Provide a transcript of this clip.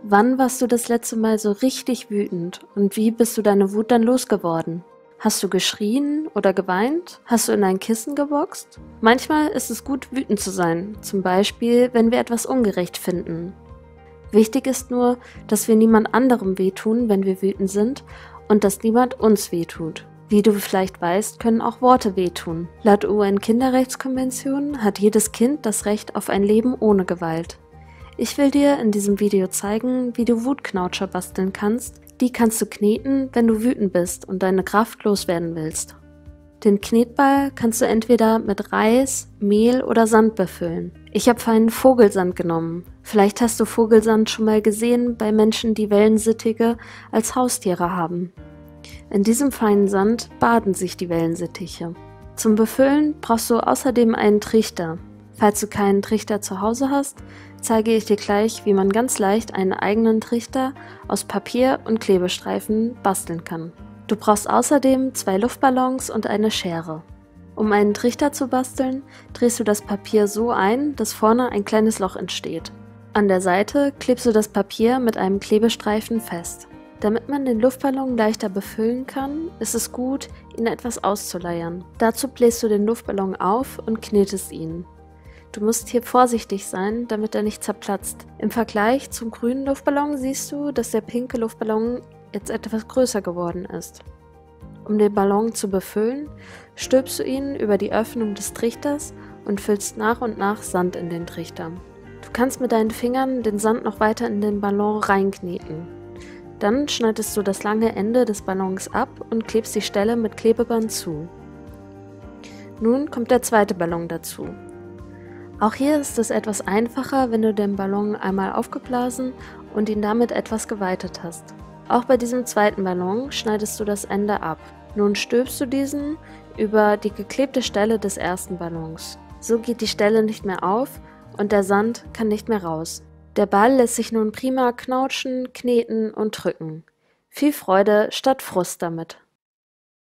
Wann warst du das letzte Mal so richtig wütend und wie bist du deine Wut dann losgeworden? Hast du geschrien oder geweint? Hast du in ein Kissen geboxt? Manchmal ist es gut, wütend zu sein, zum Beispiel, wenn wir etwas ungerecht finden. Wichtig ist nur, dass wir niemand anderem wehtun, wenn wir wütend sind, und dass niemand uns wehtut. Wie du vielleicht weißt, können auch Worte wehtun. Laut UN-Kinderrechtskonvention hat jedes Kind das Recht auf ein Leben ohne Gewalt. Ich will dir in diesem Video zeigen, wie du Wutknautscher basteln kannst. Die kannst du kneten, wenn du wütend bist und deine Kraft loswerden willst. Den Knetball kannst du entweder mit Reis, Mehl oder Sand befüllen. Ich habe feinen Vogelsand genommen. Vielleicht hast du Vogelsand schon mal gesehen bei Menschen, die Wellensittiche als Haustiere haben. In diesem feinen Sand baden sich die Wellensittiche. Zum Befüllen brauchst du außerdem einen Trichter. Falls du keinen Trichter zu Hause hast, zeige ich dir gleich, wie man ganz leicht einen eigenen Trichter aus Papier und Klebestreifen basteln kann. Du brauchst außerdem 2 Luftballons und eine Schere. Um einen Trichter zu basteln, drehst du das Papier so ein, dass vorne ein kleines Loch entsteht. An der Seite klebst du das Papier mit einem Klebestreifen fest. Damit man den Luftballon leichter befüllen kann, ist es gut, ihn etwas auszuleiern. Dazu bläst du den Luftballon auf und knetest ihn. Du musst hier vorsichtig sein, damit er nicht zerplatzt. Im Vergleich zum grünen Luftballon siehst du, dass der pinke Luftballon jetzt etwas größer geworden ist. Um den Ballon zu befüllen, stülpst du ihn über die Öffnung des Trichters und füllst nach und nach Sand in den Trichter. Du kannst mit deinen Fingern den Sand noch weiter in den Ballon reinkneten. Dann schneidest du das lange Ende des Ballons ab und klebst die Stelle mit Klebeband zu. Nun kommt der zweite Ballon dazu. Auch hier ist es etwas einfacher, wenn du den Ballon einmal aufgeblasen und ihn damit etwas geweitet hast. Auch bei diesem zweiten Ballon schneidest du das Ende ab. Nun stülpst du diesen über die geklebte Stelle des ersten Ballons. So geht die Stelle nicht mehr auf und der Sand kann nicht mehr raus. Der Ball lässt sich nun prima knautschen, kneten und drücken. Viel Freude statt Frust damit!